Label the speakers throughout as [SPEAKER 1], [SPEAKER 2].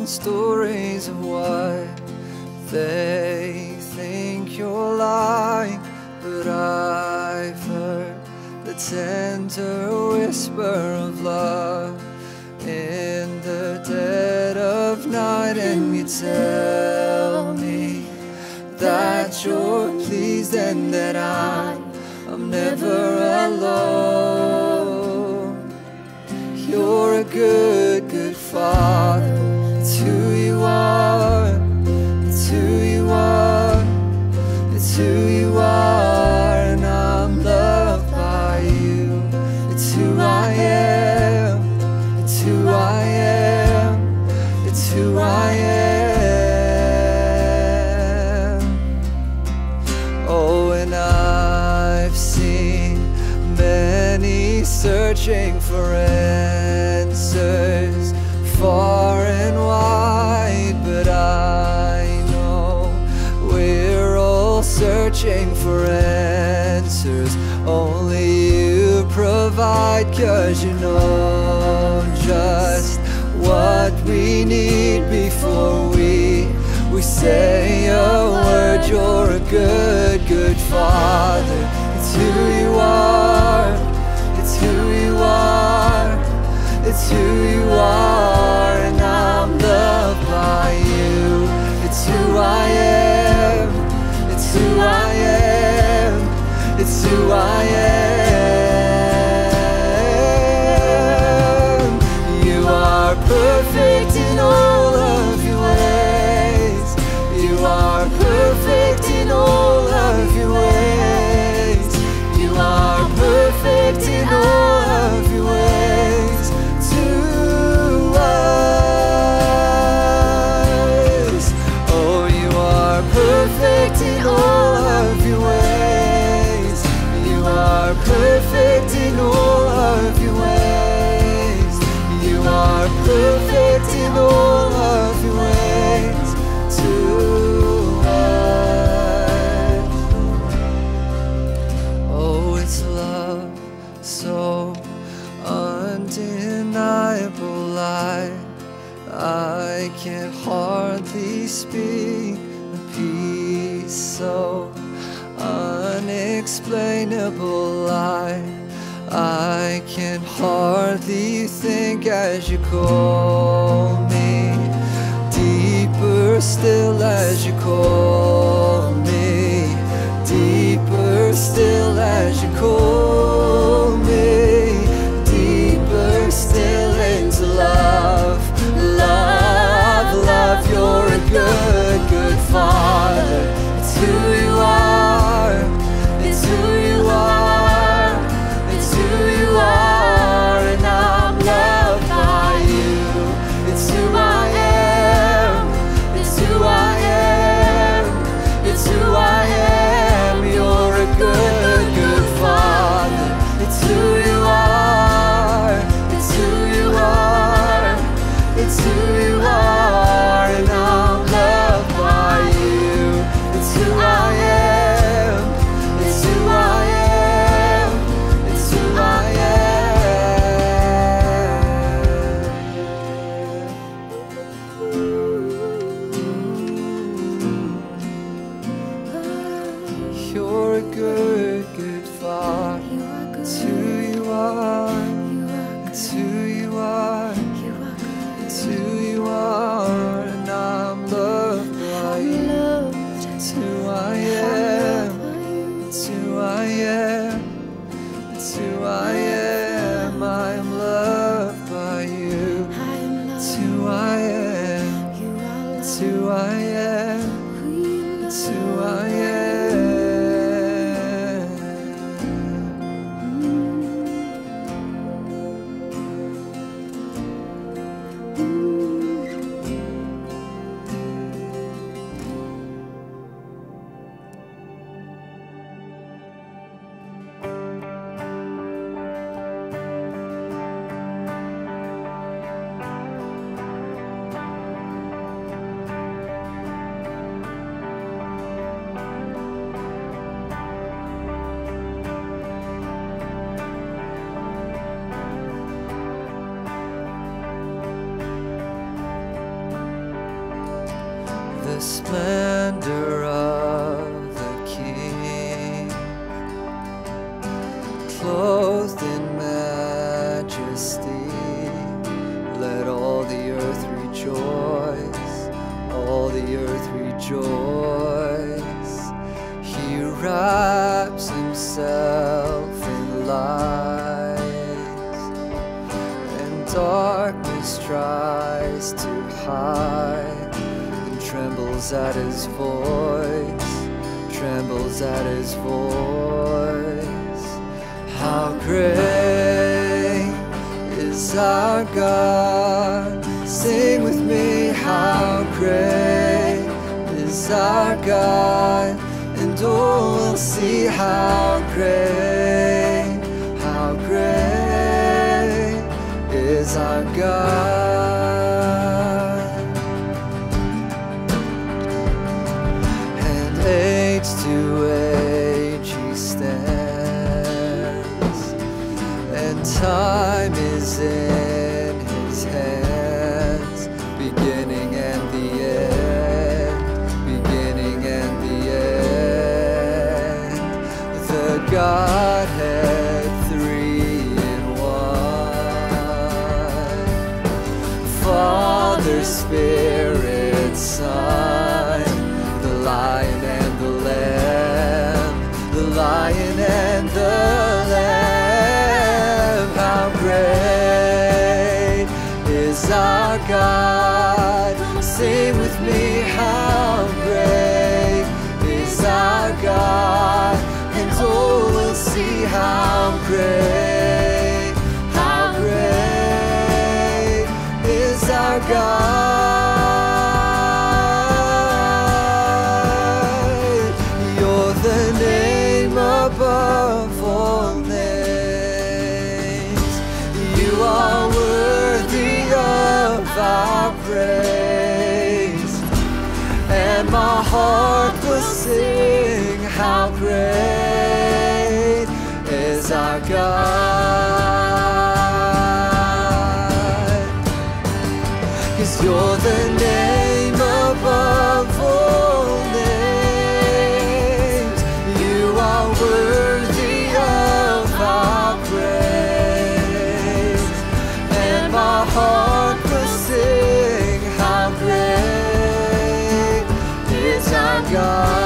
[SPEAKER 1] stories of what they think you're like, but I've heard the tender whisper of love in the dead of night, and you tell me that you're pleased and that I'm never alone. You're a good, good Father. It's who you are. It's who you are. It's who you are, and I'm loved by you. It's who I am. It's who I am. It's who I am. Oh, and I've seen many searching for answers far and wide, but I know we're all searching for answers only you provide, 'cause you know just what we need before we say a word. You're a good, good Father. It's who you are. It's who you are. It's who you are, and I'm loved by you. It's who I am. It's who I am. It's who I am. You are perfect in all of your ways. You are perfect in all of your ways. You are perfect in all of your ways to us. Oh, you are perfect in all of your ways. You are perfect in all of your ways. You are perfect in all of your ways to us. Oh, it's love so undeniable, I can hardly speak. The peace so unexplainable, I can hardly think as you call me. Deeper still as you call me. Deeper still as you call me. Deeper still into love. Love, love, you're a good, good Father. It's who you are. It's who you are. It's who you are, and I'm loved by you. It's who I am. It's who I am. It's who I am. You're a good, good Father. It's who you are. It's who you are. It's who you are, and I'm loved by you. It's who I am. It's who I am. It's who I am. You're a good, good Father. It's who you are. It's who you are. It's who you are, and I'm loved by you. It's who I am. It's who I am. It's who I am. I am loved by you. It's who I am. It's who I am. It's who I am. the splendor of the King, clothed in majesty. Let all the earth rejoice, all the earth rejoice. He wraps himself in light, and darkness tries to hide, and trembles at his voice, trembles at his voice. How great is our God? Sing with me, how great is our God? And oh, we'll see how great is our God. And age to age he stands, and time is in his hands, beginning and the end, beginning and the end. The Godhead, three in one, Father, Spirit, Son, the Lion and the Lamb, the Lion and the Lamb. How great is our God? Sing with me, how great is our God? And oh, we'll see how great is our God. You're the name above all names. You are worthy of our praise, and my heart will sing, how great is our God. 'Cause you're the name above all names. You are worthy of our praise, and my heart will sing, how great is our God.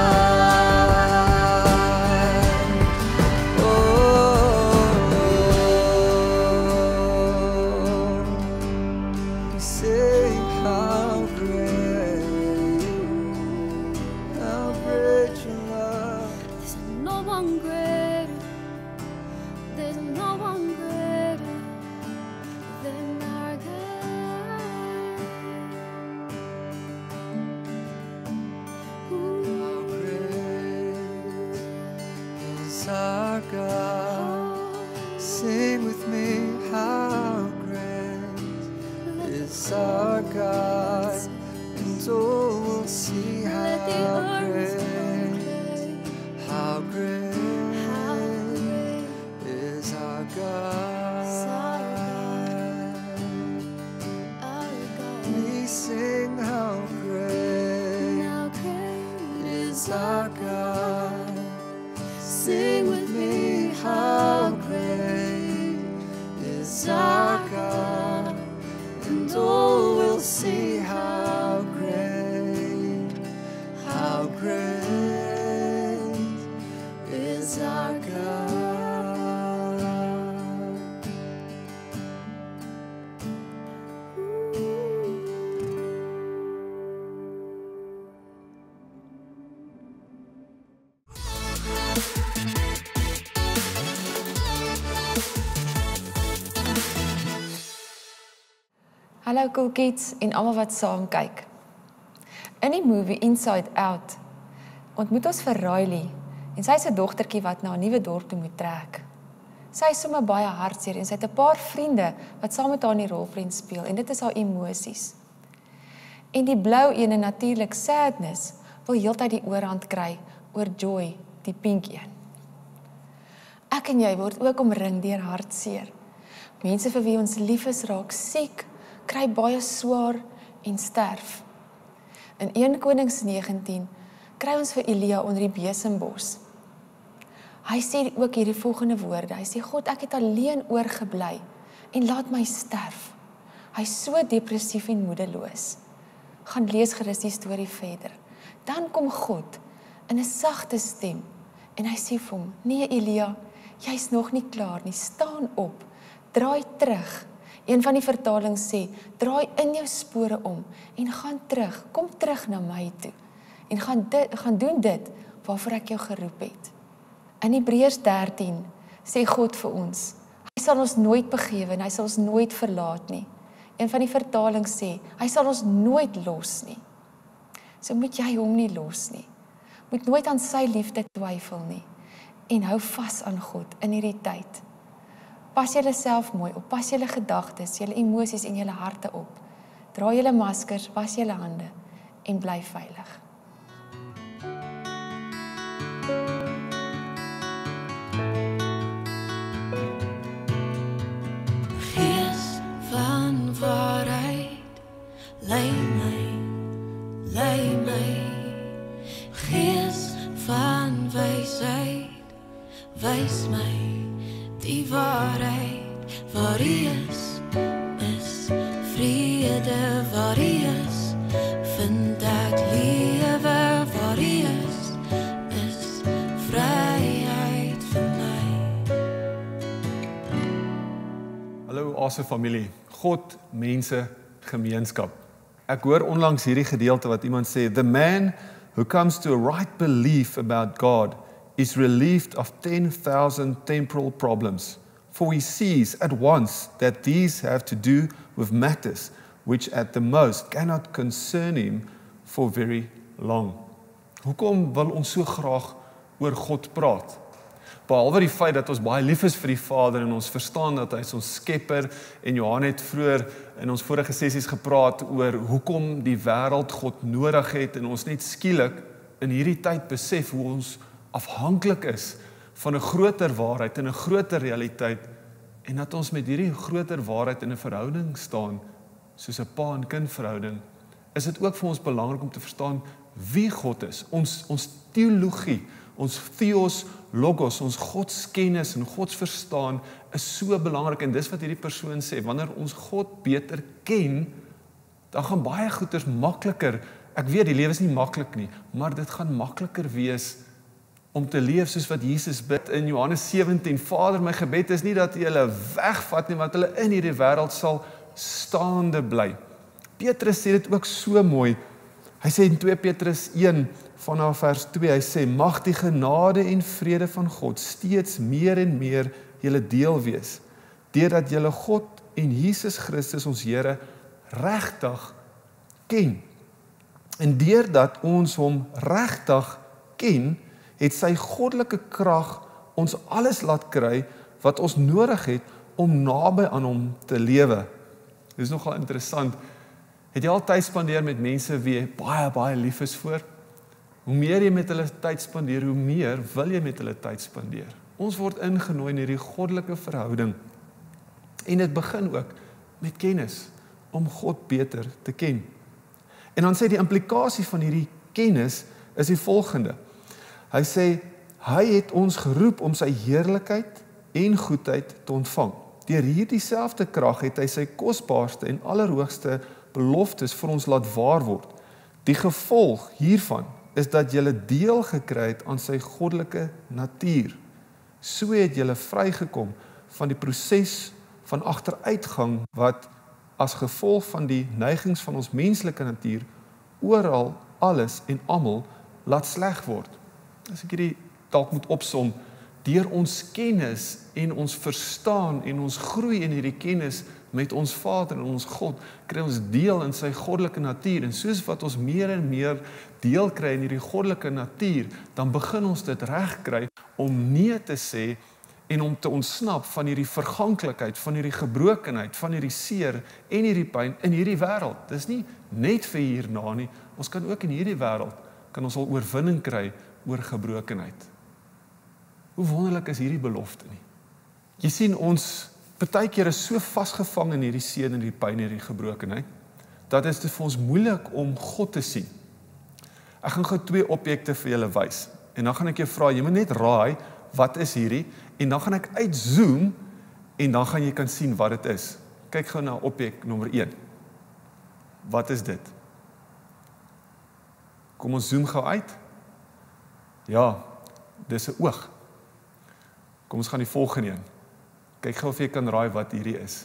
[SPEAKER 1] Our God, sing with me, how great is our God? And oh, we'll see how great is our God. We sing, how great is our God? Sing with me, how great is our God? And oh, we'll see how great is our God.
[SPEAKER 2] Hallo cool kids en almal wat saam kyk. In die movie Inside Out ontmoet ons vir Riley en sy se dogtertjie wat na 'n nuwe dorp toe moet trek. Sy is sommer baie hartseer en sy het 'n paar vriende wat saam met haar in die rolprent speel en dit is haar emosies. En die blou een, natuurlik sadness, wil heeltyd die oorhand kry oor joy, die pink een. Ek en jy word ook omring deur hartseer. Mense vir wie ons lief is raak siek, kry baie swaar en sterf. In 1 Konings 19 kry ons vir Elia onder die besembos. Hy sê ook hierdie volgende woorde. Hy sê, God, ek het alleen oorgebly en laat my sterf. Hy is so depressief en moedeloos. Gaan lees gerus die storie verder. Dan kom God in 'n sagte stem en hy sê vir hom, nee Elia, jy's nog nie klaar nie, staan op, draai terug. Een van die vertalings sê, draai in jou spore om en gaan terug, kom terug na my toe en gaan doen dit waarvoor ek jou geroep het. In Hebreërs 13 sê God vir ons, hy sal ons nooit begewe en hy sal ons nooit verlaat nie. Een van die vertalings sê, hy sal ons nooit los nie. So moet jy hom nie los nie. Moet nooit aan sy liefde twyfel nie. En hou vas aan God in hierdie tyd. Pas julle self mooi op, pas julle gedagtes, julle emosies en julle harte op. Dra julle maskers, was julle hande en bly veilig.
[SPEAKER 3] Gees van waarheid, lei my. Gees van wysheid, wys my die waarheid. Waar U is vrede, waar U is vind ek lewe, waar U is vryheid vir my.
[SPEAKER 4] Hallo Awesome familie, God, mense, gemeenskap. Ek hoor onlangs hierdie gedeelte wat iemand sê, the man who comes to a right belief about God is relieved of 10,000 temporal problems, for he sees at once that these have to do with matters which at the most cannot concern him for very long. Hoekom wil ons so graag oor God praat? Behalwe die feit dat ons baie lief is vir die Vader en ons verstaan dat hy is ons skepper, en Johan het vroeër in ons vorige sessies gepraat oor hoekom die wêreld God nodig het en ons net skielik in hierdie tyd besef hoe ons afhanklik is van 'n groter waarheid en 'n groter realiteit en dat ons met hierdie groter waarheid in 'n verhouding staan soos 'n pa en kind verhouding, is dit ook vir ons belangrik om te verstaan wie God is. Ons teologie, ons theos, logos, ons godskennis en godsverstaan is so belangrik en dis wat hierdie persoon sê, wanneer ons God beter ken, dan gaan baie goeders makliker. Ek weet die lewe is nie maklik nie, maar dit gaan makliker wees om te leef soos wat Jesus bid in Johannes 17. Vader, my gebed is nie dat U hulle wegvat nie, maar dat hulle in hierdie wêreld sal staande bly. Petrus sê dit ook so mooi. Hy sê in 2 Petrus 1 vanaf vers 2, hy sê, mag die genade en vrede van God steeds meer en meer julle deel wees, deurdat julle God en Jesus Christus ons Here regtig ken. En deurdat ons hom regtig ken, het sy goddelike krag ons alles laat kry wat ons nodig het om naby aan hom te lewe. Dit is nogal interessant. Het jy al tyd spandeer met mense wie jy baie lief is voor? Hoe meer jy met hulle tyd spandeer, hoe meer wil jy met hulle tyd spandeer. Ons word ingenooi in hierdie goddelike verhouding. En dit begin ook met kennis, om God beter te ken. En dan sê die implikasie van hierdie kennis is die volgende. Hy sê, hy het ons geroep om sy heerlikheid en goedheid te ontvang. Deur hierdie selfde krag het hy sy kosbaarste en allerhoogste beloftes vir ons laat waar word. Die gevolg hiervan is dat julle deel gekry het aan sy goddelike natuur. So het julle vrygekom van die proses van agteruitgang wat as gevolg van die neigings van ons menslike natuur oral alles en almal laat sleg word. As ek hierdie dalk moet opsom, deur ons kennis en ons verstaan en ons groei in hierdie kennis met ons Vader en ons God, kry ons deel in sy goddelike natuur. En soos wat ons meer en meer deel kry in hierdie goddelike natuur, dan begin ons dit reg kry om nee te sê en om te ontsnap van hierdie verganklikheid, van hierdie gebrokenheid, van hierdie seer en hierdie pyn in hierdie wêreld. Dis nie net vir hierna nie, ons kan ook in hierdie wêreld, kan ons al oorwinning kry oor gebrokenheid. Hoe wonderlik is hierdie belofte nie? Jy sien, ons partykeer is so vasgevang in hierdie seer en hierdie pyn en hierdie gebrokenheid, dat is dit vir ons moeilik om God te sien. Ek gaan gou 2 objekte vir julle wys. En dan gaan ek jou vra, jy moet net raai, wat is hierdie? En dan gaan ek uitzoom, en dan gaan jy kan sien wat dit is. Kyk gou na objek nommer 1. Wat is dit? Kom ons zoom gou uit. Ja, dis 'n oog. Kom ons gaan die volgende een. Kyk gou of jy kan raai wat hierdie is.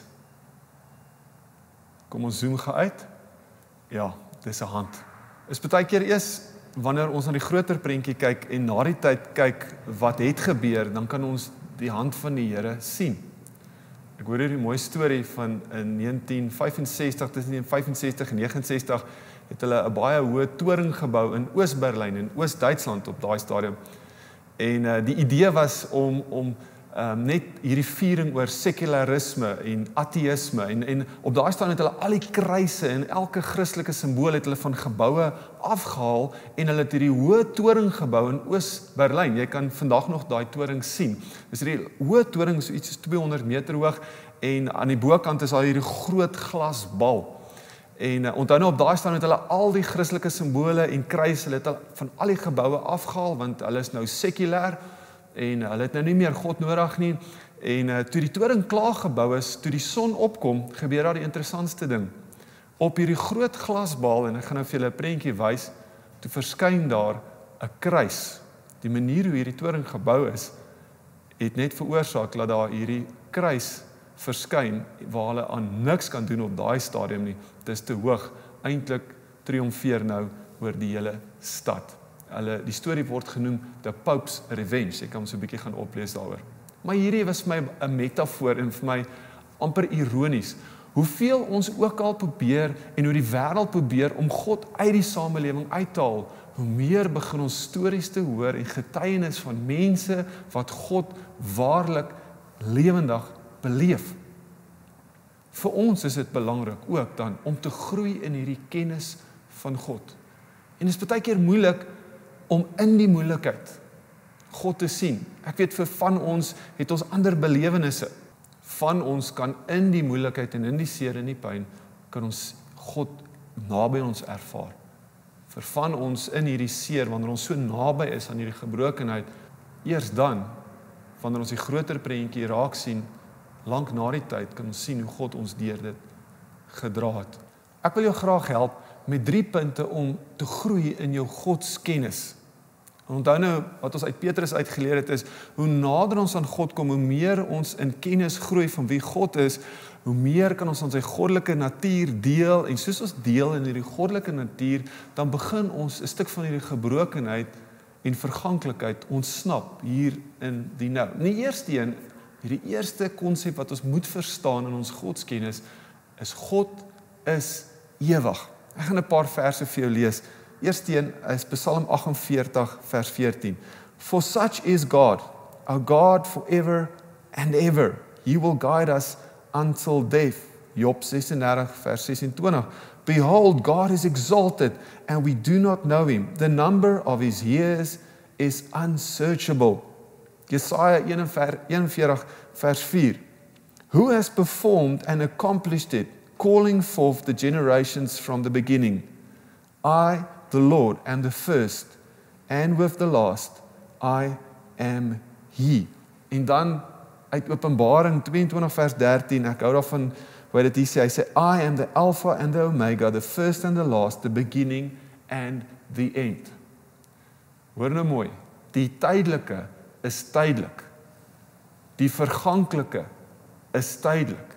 [SPEAKER 4] Kom ons zoom gou uit. Ja, dis 'n hand. Is baie keer eers wanneer ons na die groter prentjie kyk en na die tyd kyk wat het gebeur, dan kan ons die hand van die Here sien. Ek hoor hierdie mooi storie van in 1965, tussen 1965 en 69 het hulle 'n baie hoë toring gebou in Oos-Berlyn en Oos-Duitsland op daai stadium. En die idee was om net hierdie viering oor sekularisme en ateïsme en op daai stadium het hulle al die kruise en elke Christelike simbool het hulle van geboue afgehaal en hulle het hierdie hoë toring gebou in Oos-Berlyn. Jy kan vandag nog daai toring sien. Dis hierdie hoë toring, so iets is 200 meter hoog en aan die bokant is daar hierdie groot glasbal. En onthou nou op daai stadium het hulle al die Christelike simbole en kruise, hulle het van al die geboue afgehaal want hulle is nou sekulêr en hulle het nou nie meer God nodig nie. En toe die toring klaar gebou is, toe die son opkom, gebeur daar die interessantste ding. Op hierdie groot glasbal, en ek gaan nou vir julle 'n prentjie wys, toe verskyn daar 'n kruis. Die manier hoe hierdie toring gebou is, het net veroorsaak dat daar hierdie kruis verskyn, waar hulle aan niks kan doen op daai stadium nie. Dit is te hoog, eintlik triomfeer nou oor die hele stad. Die storie word genoem The Pope's Revenge. Ek kan so 'n bietjie gaan oplees daaroor. Maar hierdie was vir my 'n metafoor en vir my amper ironies. Hoeveel ons ook al probeer en hoe die wêreld probeer om God uit die samelewing uit te haal, hoe meer begin ons stories te hoor en getuienis van mense wat God waarlik lewendig beleef. Vir ons is dit belangrik ook dan om te groei in hierdie kennis van God. En dit is baie keer moeilik om in die moeilikheid God te sien. Ek weet vir van ons het ons ander belewennisse. Van ons kan in die moeilikheid en in die seer en die pyn kan ons God naby ons ervaar. Vir van ons in hierdie seer, wanneer ons so naby is aan hierdie gebrokenheid, eers dan, wanneer ons die groter prentjie raak sien, lank na die tyd kan ons sien hoe God ons deur dit gedra het. Ek wil jou graag help met 3 punte om te groei in jou godskennis. En onthou nou, wat ons uit Petrus uitgeleer het is, hoe nader ons aan God kom, hoe meer ons in kennis groei van wie God is, hoe meer kan ons aan sy goddelike natuur deel, en soos ons deel in hierdie goddelike natuur, dan begin ons 'n stuk van hierdie gebrokenheid en verganklikheid ontsnap hier in die nou. Die eerste konsep wat ons moet verstaan in ons godskennis, is God is ewig. Ek gaan 'n paar verse vir jou lees. Eersteen is Psalm 48 vers 14. For such is God, our God forever and ever. He will guide us until death. Job 36 vers 26. Behold, God is exalted and we do not know him. The number of his years is unsearchable. Jesaja 41 vers 4. Who has performed and accomplished it, calling forth the generations from the beginning? I, the Lord, am the first, and with the last, I am he. En dan uit Openbaring 22 vers 13, ek hou daarvan hoe dit hier sê, hy sê, I am the Alpha and the Omega, the first and the last, the beginning and the end. Hoor nou mooi, die tydelike is tydelik. Die verganklike is tydelik.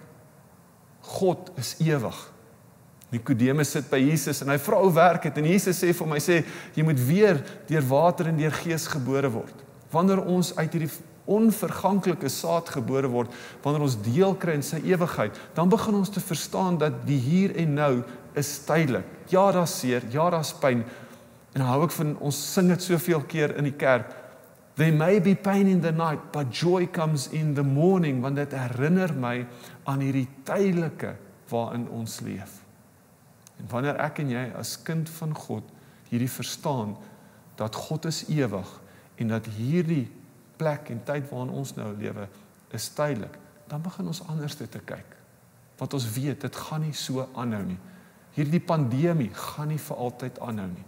[SPEAKER 4] God is ewig. Nikodemus sit by Jesus en hy vra hoe werk het en Jesus sê vir hom, hy sê, jy moet weer deur water en deur gees gebore word. Wanneer ons uit hierdie onverganklike saad gebore word, wanneer ons deel kry in sy ewigheid, dan begin ons te verstaan dat die hier en nou is tydelik. Ja, daar's seer, ja, daar's pyn. En hou ek van, ons sing dit soveel keer in die kerk, there may be pain in the night, but joy comes in the morning, want dit herinner my aan hierdie tydelike waarin ons leef. En wanneer ek en jy as kind van God hierdie verstaan, dat God is ewig, en dat hierdie plek en tyd waarin ons nou lewe, is tydelik, dan begin ons anders te kyk. Want ons weet, dit gaan nie so aanhou nie. Hierdie pandemie gaan nie vir altyd aanhou nie.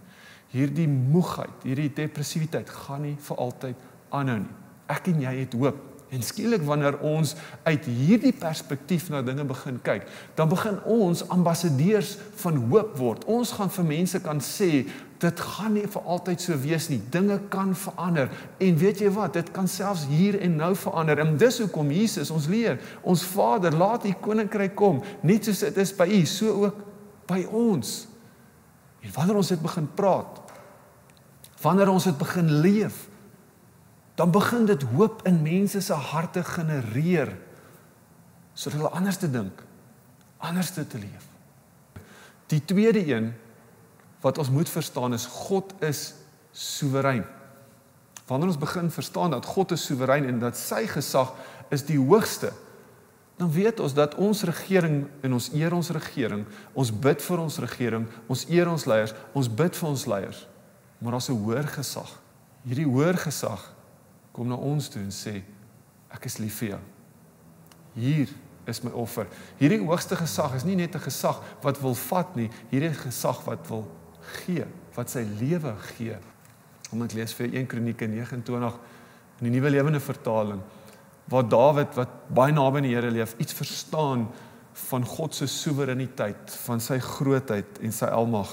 [SPEAKER 4] hierdie moegheid, hierdie depressiwiteit gaan nie vir altyd aanhou nie. Ek en jy het hoop. En skielik wanneer ons uit hierdie perspektief na dinge begin kyk, dan begin ons ambassadeurs van hoop word. Ons gaan vir mense kan sê, dit gaan nie vir altyd so wees nie. Dinge kan verander. En weet jy wat, dit kan selfs hier en nou verander. En dis hoekom Jesus ons leer, ons Vader, laat die koninkryk kom, net soos dit is by U, so ook by ons. En wanneer ons dit begin praat, wanneer ons dit begin leef, dan begin dit hoop in mense se harte genereer, sodat hulle anders te dink, anders te leef. Die tweede een, wat ons moet verstaan is, God is soewerein. Wanneer ons begin verstaan dat God is soewerein en dat sy gesag is die hoogste, dan weet ons dat ons regering, en ons eer ons regering, ons bid vir ons regering, ons eer ons leiers, ons bid vir ons leiers, maar as 'n hoër gesag. Hierdie hoër gesag kom na ons toe en sê, ek is lief vir jou. Hier is my offer. Hierdie hoogste gesag is nie net 'n gesag wat wil vat nie, hierdie gesag wat wil gee, wat sy lewe gee. Om ek lees vir 1 Kronieke 29 in die Nuwe Lewende Vertaling, waar Dawid, wat baie naby aan die Here leef, iets verstaan van God se soewereiniteit, van sy grootheid en sy almag.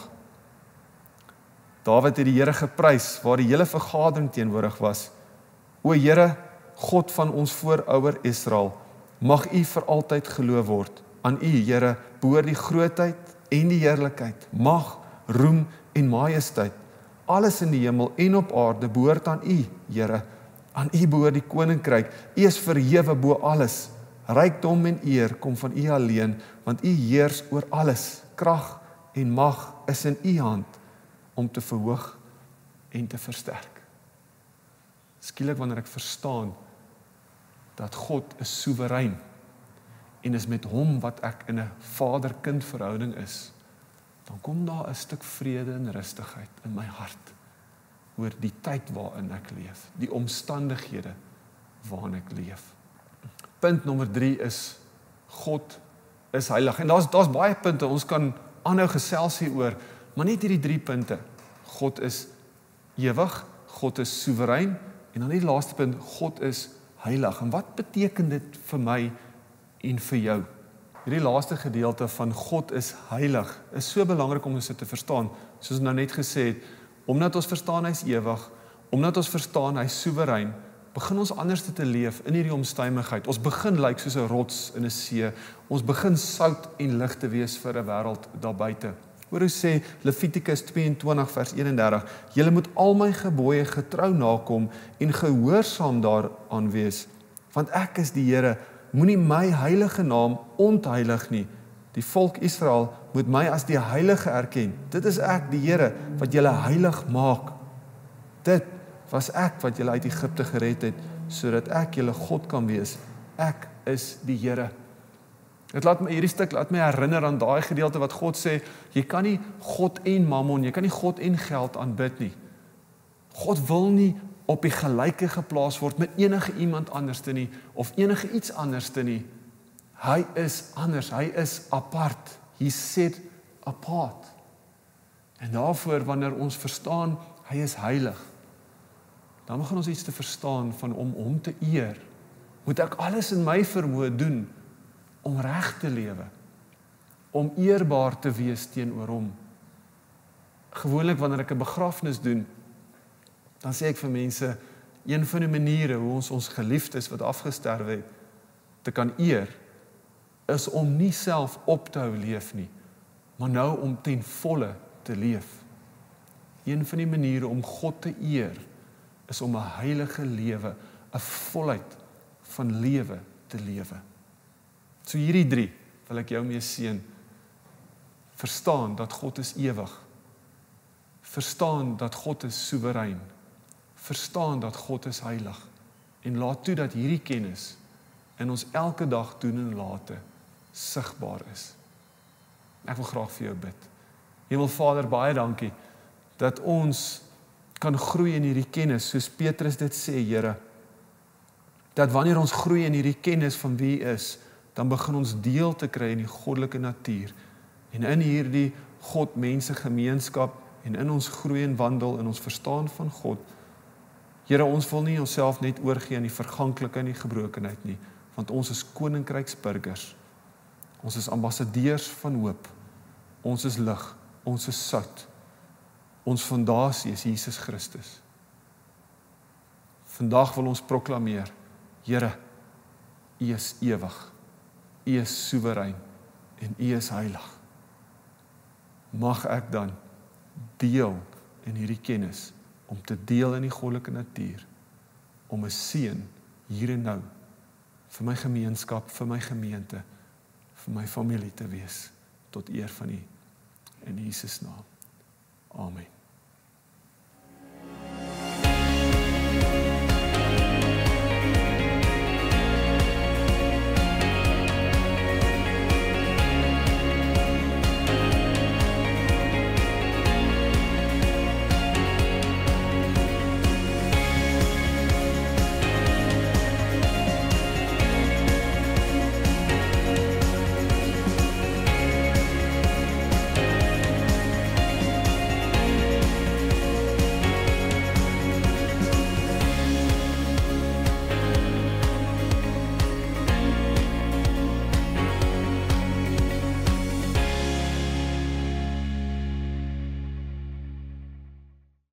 [SPEAKER 4] Dawid het die Here geprys, waar die hele vergadering teenwoordig was. O Here, God van ons voorouder Israel, mag U vir altyd geloof word. Aan U, Here, behoort die grootheid en die heerlikheid, mag, roem en majesteit. Alles in die hemel en op aarde behoort aan U, Here. Aan U behoort die koninkryk. U is verhewe bo alles. Rykdom en eer kom van U alleen, want U heers oor alles. Krag en mag is in U hand om te verhoog en te versterk. Skielik wanneer ek verstaan dat God is soewerein en is met hom wat ek in 'n vader-kind verhouding is, dan kom daar 'n stuk vrede en rustigheid in my hart oor die tyd waarin ek leef, die omstandighede waarin ek leef. Punt nommer 3 is, God is heilig. En daar's baie punte, ons kan aanhou gesels hieroor, maar net hierdie 3 punte. God is ewig, God is soewerein, en dan die laaste punt, God is heilig. En wat beteken dit vir my en vir jou? Hierdie laaste gedeelte van God is heilig, is so belangrik om ons dit te verstaan, soos nou net gesê het, omdat ons verstaan hy is ewig, omdat ons verstaan hy is soewerein, begin ons anders te leef in hierdie omstandigheid. Ons begin lyk soos 'n rots in 'n see, ons begin sout en lig te wees vir 'n wêreld daar buite. Hoor hoe sê Levitikus 22 vers 31, julle moet al my gebooie getrou nakom en gehoorsaam daaraan wees, want ek is die Here, moenie my heilige naam ontheilig nie. Die volk Israel moet my as die heilige erken. Dit is ek, die Here, wat julle heilig maak. Dit was ek wat julle uit Egipte gered het, sodat ek julle God kan wees. Ek is die Here. Hierdie stuk laat my herinner aan daai gedeelte wat God sê, jy kan nie God en mammon, jy kan nie God en geld aanbid nie. God wil nie op die gelyke geplaas word met enige iemand anderste nie, of enige iets anderste nie. Hy is anders, hy is apart. He set apart. En daarvoor, wanneer ons verstaan, hy is heilig, dan begin ons iets te verstaan van om hom te eer. Moet ek alles in my vermoë doen om reg te lewe, om eerbaar te wees teenoor hom. Gewoonlik wanneer ek 'n begrafnis doen, dan sê ek vir mense, een van die maniere hoe ons geliefdes wat afgesterwe het, te kan eer, is om nie self op te hou leef nie, maar nou om ten volle te leef. Een van die maniere om God te eer, is om 'n heilige lewe, 'n volheid van lewe te lewe. So hierdie 3 wil ek jou mee seën. Verstaan dat God is ewig. Verstaan dat God is soewerein. Verstaan dat God is heilig. En laat toe dat hierdie kennis in ons elke dag doen en late sigbaar is. Ek wil graag vir jou bid. Hemelvader, baie dankie dat ons kan groei in hierdie kennis, soos Petrus dit sê, Here. Dat wanneer ons groei in hierdie kennis van wie U is, dan begin ons deel te kry in die goddelike natuur. En in hierdie God-mense gemeenskap en in ons groei en wandel in ons verstaan van God. Here, ons wil nie onsself net oorgee aan die verganklike en die gebrokenheid nie, want ons is koninkryksburgers. Ons is ambassadeurs van hoop. Ons is lig, ons is sout. Ons fondasie is Jesus Christus. Vandag wil ons proklameer, Here, U is ewig, U is soewerein en U is heilig. Mag ek dan deel in hierdie kennis, om te deel in die goddelike natuur, om 'n seën hier en nou, vir my gemeenskap, vir my gemeente, vir my familie te wees, tot eer van U, in Jesus naam. Amen.